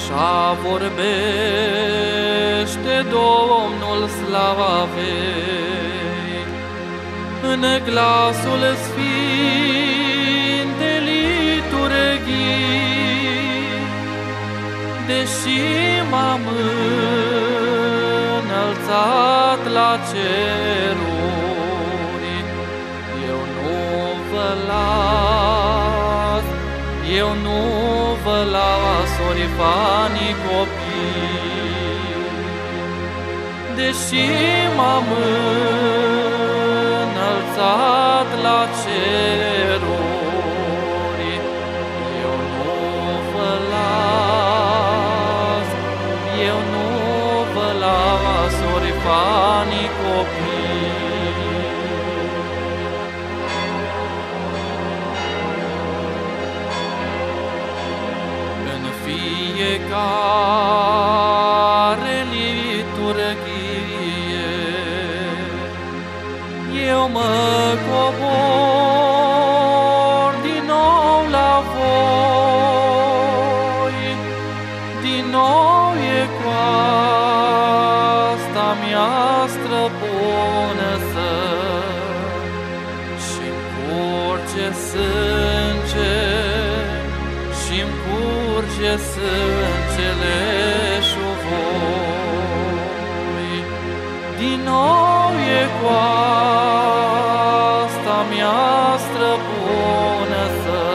Așa vorbește Domnul slava vei, în glasul sfinte liturghii, deși m-am înălțat la ceruri, eu nu vă las, eu nu vă las, orfanii copii. Deși m-am înălțat la ceruri, eu nu vă las, eu nu vă las, orfanii copii. Fiecare liturghie eu mă cobor din nou la voi, din nou e coasta mea străpună și-mi curge sânge, și-mi curge sângele și voi. Din nou e coasta mea străpună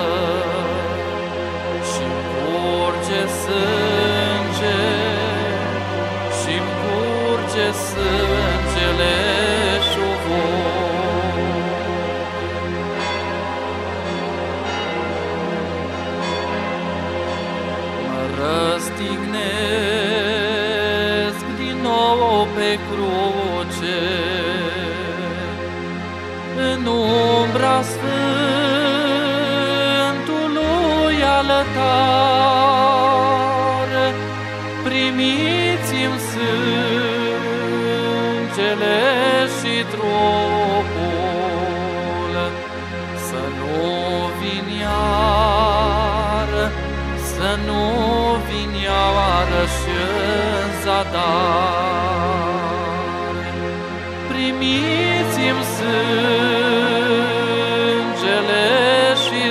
și-mi curge sânge, și-mi curge sângele și voi. Răstignesc din nou pe cruce, în umbra Sfântului altar. Primiți-mi sângele și trupul, să nu vin iar, să nu vin iarăși în zadar. Primiți-mi sângele și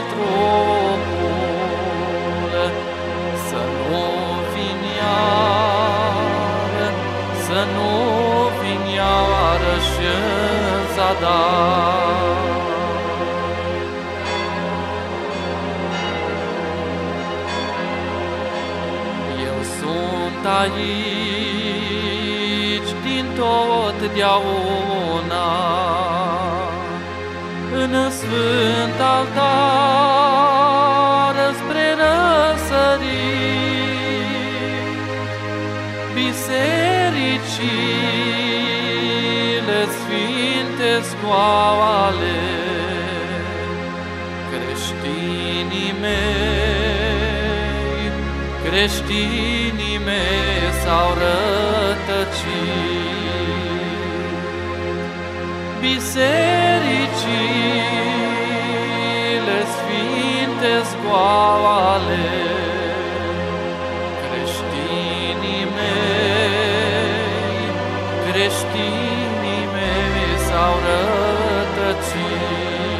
trupul, să nu vin iar, să nu vin iarăși în zadar. Aici din totdeauna, în sfânt altar spre răsărit, bisericile sfinte scoale, creștinii mei, creștinii mei s-au rătăcit. Bisericile sfinte scoale, creștinii mei, creștinii mei s-au rătăcit.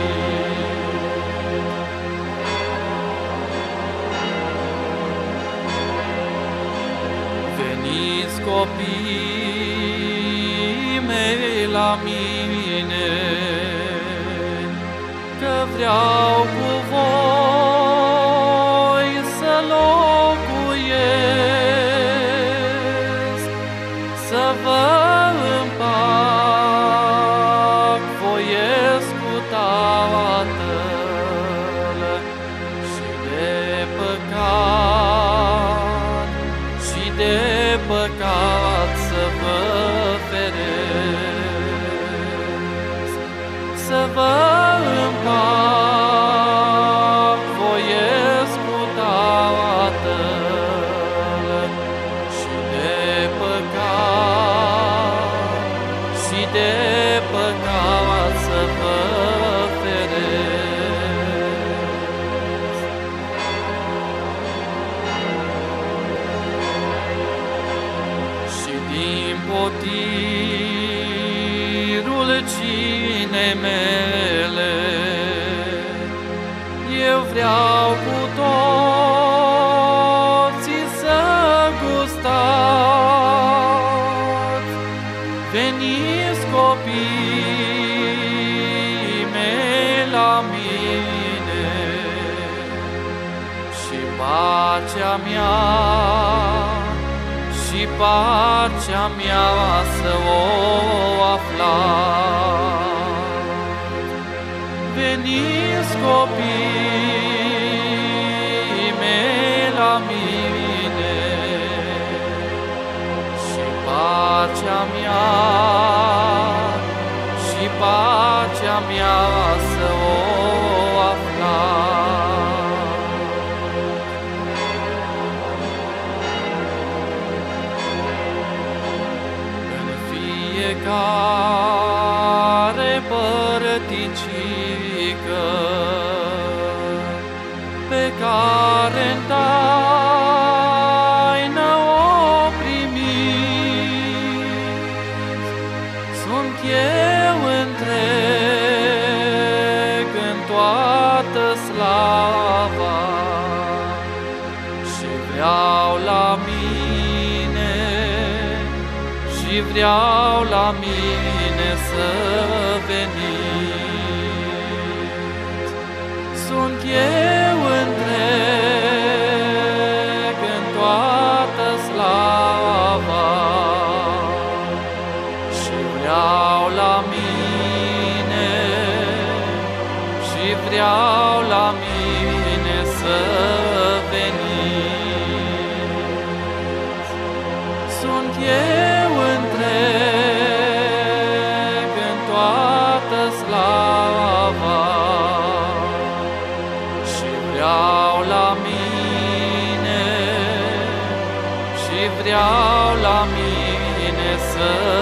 Veniți copiii mei la mine, că vreau cu voi să locuiesc, să vă împac voiesc cu Tatăl și de păcat, și de păcat să vă feresc, să vă împac voiesc cu Tatăl și de păcat, și de păcat să vă feresc. potirul cinei mele, eu vreau cu toții să gustați. Veniți copiii mei la mine și pacea mea, și pacea mea să o aflați. Veniți copiii mei la mine și pacea mea, și pacea mea să o aflați. În fiecare părticică pe care-n taină o primiți, sunt eu întreg în toată slava și vreau la mine, și vreau la mine să veniți. Sunt eu întreg în toată slava și vreau la mine, și vreau la mine să veniți. Sunt eu întreg în toată slava și vreau la mine, și vreau la mine să